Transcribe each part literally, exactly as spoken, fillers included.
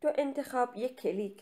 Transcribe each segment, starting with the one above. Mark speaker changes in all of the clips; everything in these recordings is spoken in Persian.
Speaker 1: دو انتخاب یک کلیک.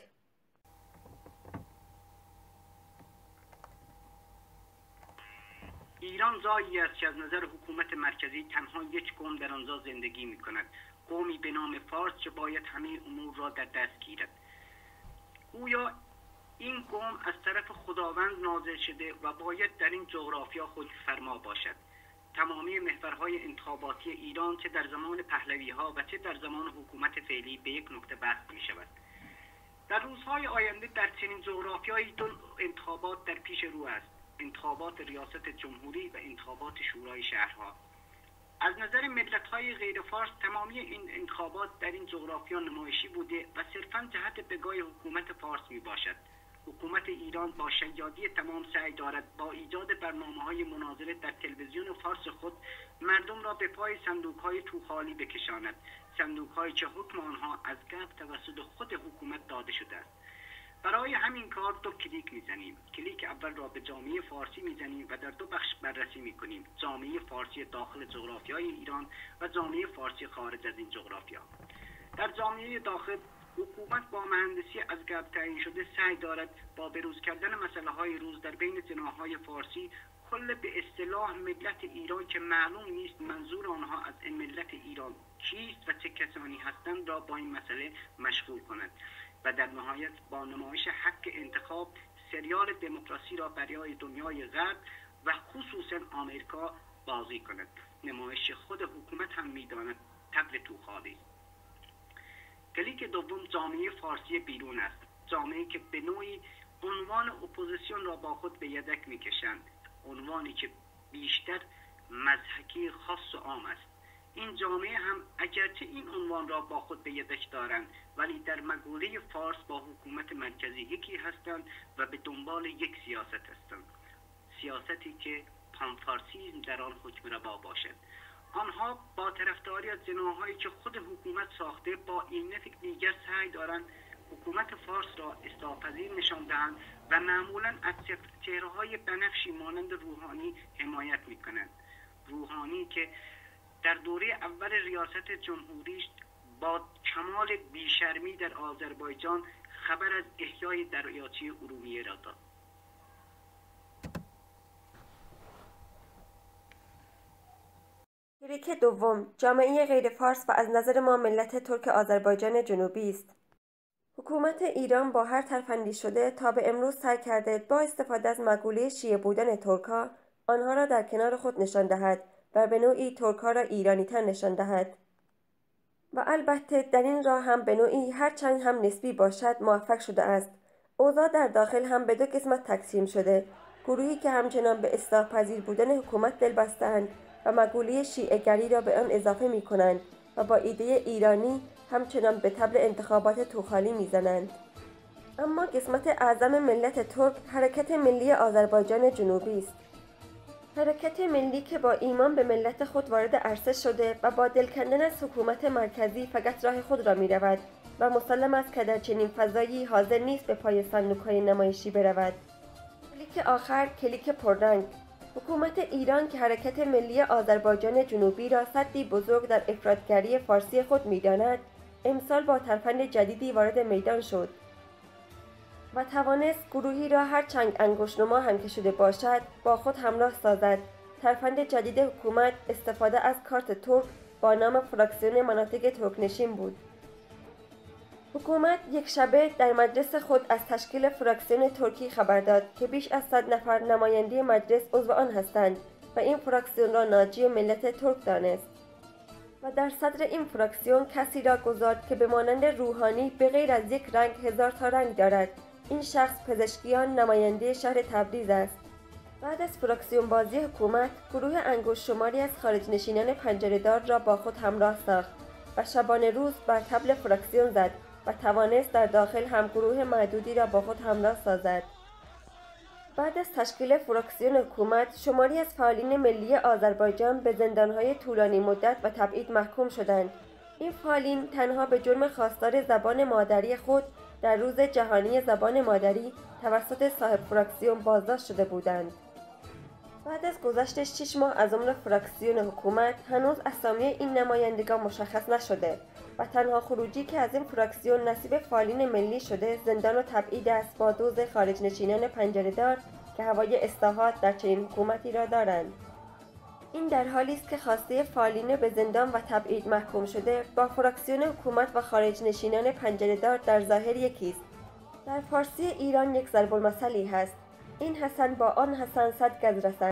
Speaker 2: ایران جایی است که از نظر حکومت مرکزی تنها یک قوم در آنجا زندگی می کند، قومی به نام فارس که باید همه امور را در دست گیرد. گویا این قوم از طرف خداوند نازل شده و باید در این جغرافیا حکمفرما باشد. تمامی محورهای انتخاباتی ایران چه در زمان پهلوی‌ها و چه در زمان حکومت فعلی به یک نقطه بحث می شود. در روزهای آینده در چنین جغرافیایی دو انتخابات در پیش رو است: انتخابات ریاست جمهوری و انتخابات شورای شهرها. از نظر ملت‌های غیر فارس تمامی این انتخابات در این جغرافیا نمایشی بوده و صرفاً جهت بقای حکومت فارس می باشد. حکومت ایران با شیادی تمام سعی دارد با ایجاد برنامه‌های مناظره در تلویزیون فارس خود مردم را به پای صندوق‌های توخالی بکشاند، صندوق‌هایی که حکم آنها از قبل توسط خود حکومت داده شده است. برای همین کار دو کلیک میزنیم. کلیک اول را به جامعه فارسی میزنیم و در دو بخش بررسی میکنیم: جامعه فارسی داخل جغرافیای ایران و جامعه فارسی خارج از این جغرافیا. در جامعه داخل حکومت با مهندسی از قبل تعیین شده سعی دارد با بروز کردن مسئله های روز در بین جناح‌های فارسی کل به اصطلاح ملت ایران که معلوم نیست منظور آنها از ملت ایران کیست و چه کسانی هستند را با این مسئله مشغول کند و در نهایت با نمایش حق انتخاب سریال دموکراسی را برای دنیای غرب و خصوصا آمریکا بازی کند. نمایش خود حکومت هم می‌داند طبل توخالی. کلیک دوم جامعه فارسی بیرون است، جامعه که به نوعی عنوان اپوزیسیون را با خود به یدک می‌کشند، عنوانی که بیشتر مضحکی خاص و عام است. این جامعه هم اگرچه این عنوان را با خود به یدک دارند ولی در مقوله فارس با حکومت مرکزی یکی هستند و به دنبال یک سیاست هستند، سیاستی که پانفارسیزم در آن حکم روا باشد. آنها با طرفداری از جناح‌هایی که خود حکومت ساخته با این نفع دیگر سعی دارند حکومت فارس را اصلاح‌پذیر نشان دهند و معمولاً از چهره‌های بنفشی مانند روحانی حمایت می‌کنند. روحانی که در دوره اول ریاست جمهوریش با کمال بیشرمی در آذربایجان خبر از احیای دریاچه ارومیه را داد.
Speaker 1: کلیک دوم جامعه غیر فارس و از نظر ما ملت ترک آذربایجان جنوبی است. حکومت ایران با هر ترفندی شده تا به امروز سعی کرده با استفاده از مقوله شیعه بودن ترک‌ها آنها را در کنار خود نشان دهد و به نوعی ترک‌ها را ایرانی‌تر نشان دهد. و البته در این راه هم به نوعی هرچند هم نسبی باشد موفق شده است. اوضاع در داخل هم به دو قسمت تقسیم شده: گروهی که همچنان به اصلاح پذیر بودن حکومت دل بسته‌اند و مقوله شیعه‌گری را به آن اضافه می‌کنند و با ایده ایرانی همچنان به طبل انتخابات توخالی می‌زنند. اما قسمت اعظم ملت ترک حرکت ملی آذربایجان جنوبی است. حرکت ملی که با ایمان به ملت خود وارد عرصه شده و با دل کندن از حکومت مرکزی فقط راه خود را می‌رود و مسلم است که در چنین فضایی حاضر نیست به پای صندوق‌های نمایشی برود. کلیک آخر کلیک پررنگ. حکومت ایران که حرکت ملی آذربایجان جنوبی را سدی بزرگ در افراطگری فارسی خود می‌داند، امسال با ترفند جدیدی وارد میدان شد و توانست گروهی را هرچند انگشت‌نما هم که شده باشد با خود همراه سازد. ترفند جدید حکومت استفاده از کارت ترک با نام فراکسیون مناطق ترک‌نشین بود. حکومت یک شبه در مجلس خود از تشکیل فراکسیون ترکی خبر داد که بیش از صد نفر نماینده مجلس عضو آن هستند و این فراکسیون را ناجی ملت ترک دانست و در صدر این فراکسیون کسی را گذارد که به مانند روحانی به غیر از یک رنگ هزار تا رنگ دارد. این شخص پزشکیان نماینده شهر تبریز است. بعد از فراکسیون بازی حکومت، گروه انگشت شماری از خارج نشینان پنجره‌دار را با خود همراه ساخت و شبانه روز بر طبل فراکسیون زد و توانست در داخل هم گروه معدودی را با خود همراه سازد. بعد از تشکیل فراکسیون حکومت، شماری از فعالین ملی آذربایجان به زندان‌های طولانی مدت و تبعید محکوم شدند. این فعالین تنها به جرم خواستار زبان مادری خود در روز جهانی زبان مادری توسط صاحب فراکسیون بازداشت شده بودند. بعد از گذشت شش ماه از عمر فراکسیون حکومت، هنوز اسامی این نمایندگان مشخص نشده و تنها خروجی که از این فراکسیون نصیب فالین ملی شده زندان و تبعید است با دوز خارج نشینان پنجره دار که هوای اصلاحات در چنین حکومتی را دارند. این در حالی است که خواسته فالین به زندان و تبعید محکوم شده با فراکسیون حکومت و خارج نشینان پنجره دار در ظاهر یکی است. در فارسی ایران یک ضرب المثلی هست: این حسن با آن حسن صد گز رسد.